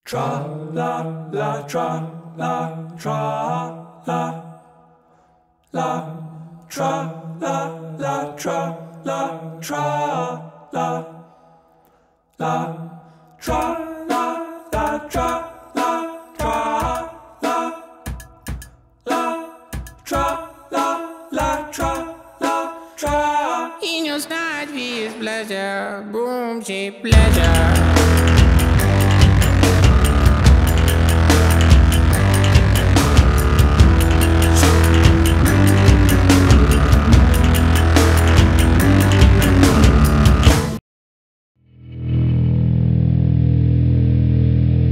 Tra la la tra la tra la la tra la la tra la tra la la tra la la tra la tra la la tra la la tra la tra. In your side is pleasure, boom, she pleasure.